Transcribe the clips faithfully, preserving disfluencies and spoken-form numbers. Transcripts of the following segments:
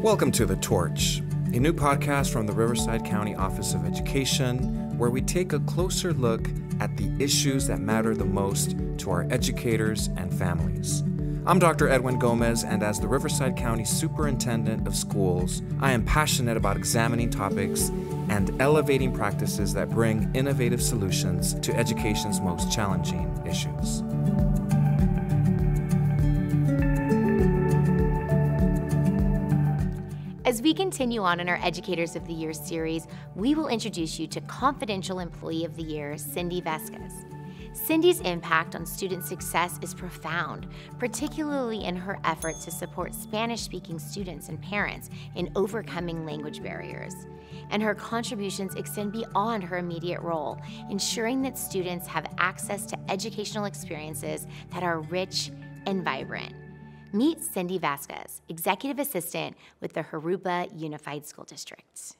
Welcome to The Torch, a new podcast from the Riverside County Office of Education, where we take a closer look at the issues that matter the most to our educators and families. I'm Doctor Edwin Gomez, and as the Riverside County Superintendent of Schools, I am passionate about examining topics and elevating practices that bring innovative solutions to education's most challenging issues. As we continue on in our Educators of the Year series, we will introduce you to Confidential Employee of the Year, Cindy Vasquez. Cindy's impact on student success is profound, particularly in her efforts to support Spanish-speaking students and parents in overcoming language barriers. And her contributions extend beyond her immediate role, ensuring that students have access to educational experiences that are rich and vibrant. Meet Cindy Vasquez, Executive Assistant with the Jurupa Unified School District.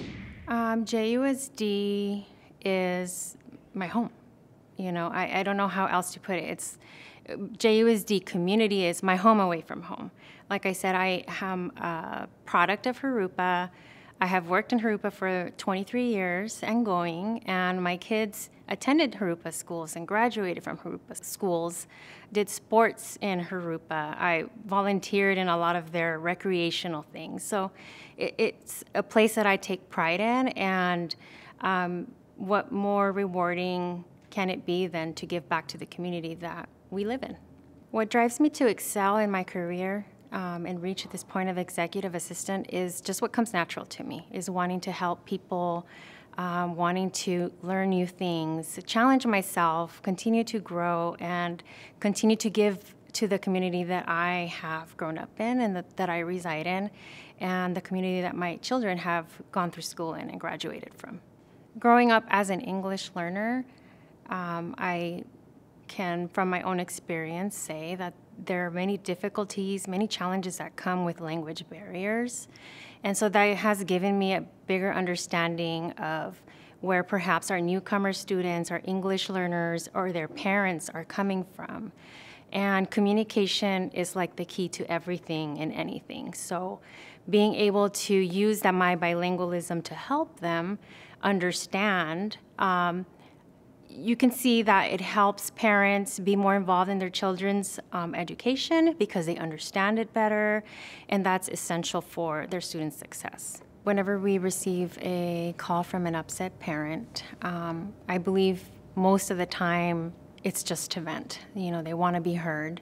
Um, J U S D is my home. You know, I, I don't know how else to put it. It's J U S D community is my home away from home. Like I said, I am a product of Jurupa. I have worked in Jurupa for twenty-three years and going, and my kids attended Jurupa schools and graduated from Jurupa schools, did sports in Jurupa. I volunteered in a lot of their recreational things. So it, it's a place that I take pride in, and um, what more rewarding can it be than to give back to the community that we live in? What drives me to excel in my career um, and reach this point of executive assistant is just what comes natural to me, is wanting to help people, um, wanting to learn new things, challenge myself, continue to grow, and continue to give to the community that I have grown up in and that, that I reside in, and the community that my children have gone through school in and graduated from. Growing up as an English learner, Um, I can, from my own experience, say that there are many difficulties, many challenges that come with language barriers. And so that has given me a bigger understanding of where perhaps our newcomer students, our English learners, or their parents are coming from. And communication is like the key to everything and anything. So being able to use that my bilingualism to help them understand, um, you can see that it helps parents be more involved in their children's um, education because they understand it better, and that's essential for their students' success. Whenever we receive a call from an upset parent, um, I believe most of the time it's just to vent. You know, they want to be heard.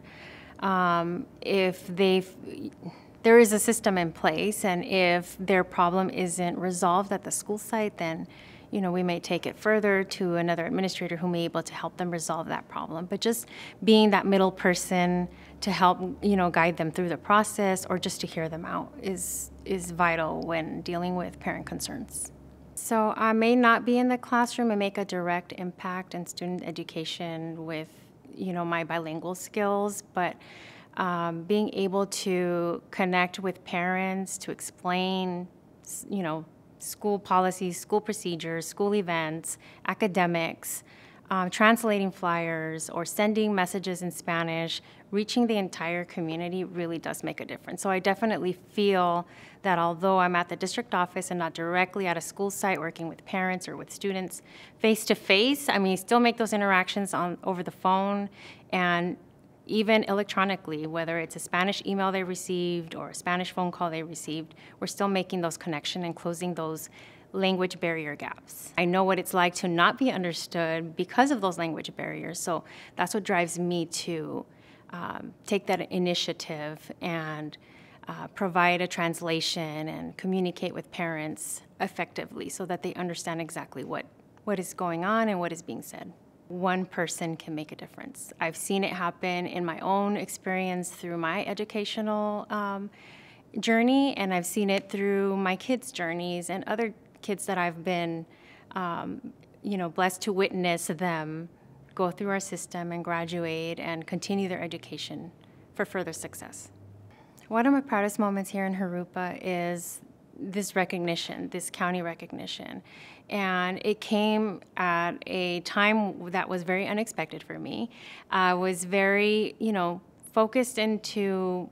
Um, if they've, there is a system in place, and if their problem isn't resolved at the school site, then you know, we may take it further to another administrator who may be able to help them resolve that problem. But just being that middle person to help, you know, guide them through the process or just to hear them out is, is vital when dealing with parent concerns. So I may not be in the classroom and make a direct impact in student education with, you know, my bilingual skills, but um, being able to connect with parents, to explain, you know, school policies, school procedures, school events, academics, um, translating flyers, or sending messages in Spanish, reaching the entire community really does make a difference. So I definitely feel that although I'm at the district office and not directly at a school site working with parents or with students face-to-face, I mean, still make those interactions on over the phone and even electronically, whether it's a Spanish email they received or a Spanish phone call they received, we're still making those connections and closing those language barrier gaps. I know what it's like to not be understood because of those language barriers, so that's what drives me to um, take that initiative and uh, provide a translation and communicate with parents effectively so that they understand exactly what, what is going on and what is being said. One person can make a difference. I've seen it happen in my own experience through my educational um, journey, and I've seen it through my kids' journeys and other kids that I've been, um, you know, blessed to witness them go through our system and graduate and continue their education for further success. One of my proudest moments here in Jurupa is this recognition, this county recognition. And it came at a time that was very unexpected for me. I was very, you know, focused into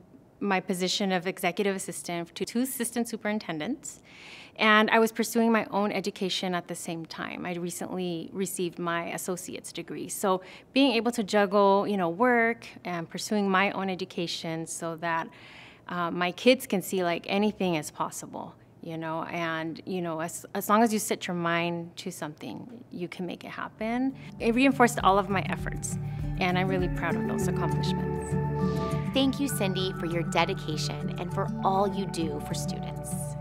my position of executive assistant to two assistant superintendents. And I was pursuing my own education at the same time. I recently received my associate's degree. So being able to juggle, you know, work and pursuing my own education so that uh, my kids can see like anything is possible, you know, and, you know, as, as long as you set your mind to something, you can make it happen. It reinforced all of my efforts, and I'm really proud of those accomplishments. Thank you, Cindy, for your dedication and for all you do for students.